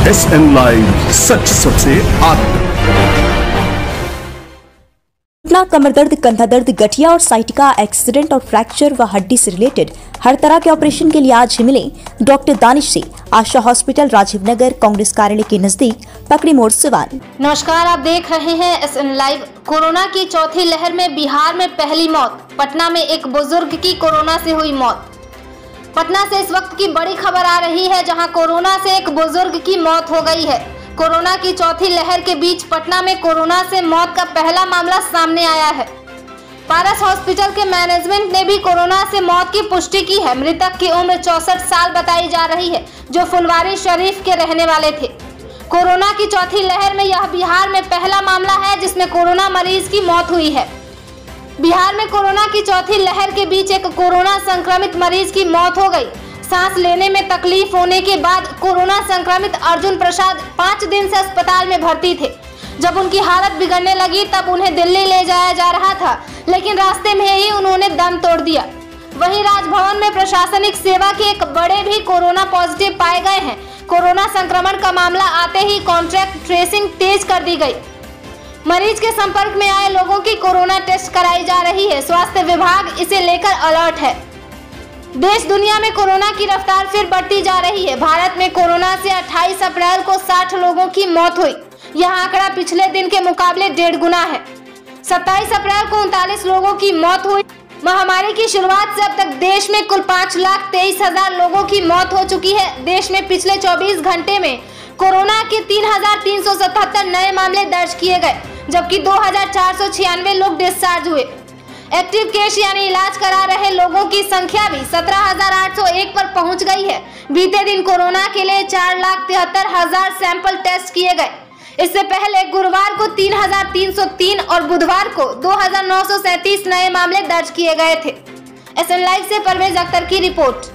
SN live, सच सबसे आगे। कमर दर्द, कंधा दर्द, गठिया और साइटिका, एक्सीडेंट और फ्रैक्चर व हड्डी से रिलेटेड हर तरह के ऑपरेशन के लिए आज ही मिले डॉक्टर दानिश से। आशा हॉस्पिटल, राजीव नगर, कांग्रेस कार्यालय के नजदीक, पकड़ी मोड़, सिवान। नमस्कार, आप देख रहे हैं SN लाइव। कोरोना की चौथी लहर में बिहार में पहली मौत। पटना में एक बुजुर्ग की कोरोना से हुई मौत। पटना से इस वक्त की बड़ी खबर आ रही है, जहां कोरोना से एक बुजुर्ग की मौत हो गई है। कोरोना की चौथी लहर के बीच पटना में कोरोना से मौत का पहला मामला सामने आया है। पारस हॉस्पिटल के मैनेजमेंट ने भी कोरोना से मौत की पुष्टि की है। मृतक की उम्र 64 साल बताई जा रही है, जो फुलवारी शरीफ के रहने वाले थे। कोरोना की चौथी लहर में यह बिहार में पहला मामला है जिसमें कोरोना मरीज की मौत हुई है। बिहार में कोरोना की चौथी लहर के बीच एक कोरोना संक्रमित मरीज की मौत हो गई। सांस लेने में तकलीफ होने के बाद कोरोना संक्रमित अर्जुन प्रसाद 5 दिन से अस्पताल में भर्ती थे। जब उनकी हालत बिगड़ने लगी तब उन्हें दिल्ली ले जाया जा रहा था, लेकिन रास्ते में ही उन्होंने दम तोड़ दिया। वहीं राजभवन में प्रशासनिक सेवा के एक बड़े भी कोरोना पॉजिटिव पाए गए हैं। कोरोना संक्रमण का मामला आते ही कॉन्ट्रैक्ट ट्रेसिंग तेज कर दी गई। मरीज के संपर्क में आए लोगों की कोरोना टेस्ट कराई जा रही है। स्वास्थ्य विभाग इसे लेकर अलर्ट है। देश दुनिया में कोरोना की रफ्तार फिर बढ़ती जा रही है। भारत में कोरोना से 28 अप्रैल को 60 लोगों की मौत हुई। यह आंकड़ा पिछले दिन के मुकाबले 1.5 गुना है। 27 अप्रैल को 39 लोगों की मौत हुई। महामारी की शुरुआत से अब तक देश में कुल 5,23,000 लोगों की मौत हो चुकी है। देश में पिछले 24 घंटे में कोरोना के 3,377 नए मामले दर्ज किए गए, जबकि 2,496 लोग डिस्चार्ज हुए। एक्टिव केस यानी इलाज करा रहे लोगों की संख्या भी 17,801 पर पहुंच गई है। बीते दिन कोरोना के लिए 4,73,000 सैंपल टेस्ट किए गए। इससे पहले गुरुवार को 3,303 और बुधवार को 2,937 नए मामले दर्ज किए गए थे। SN लाइव से परवेज अख्तर की रिपोर्ट।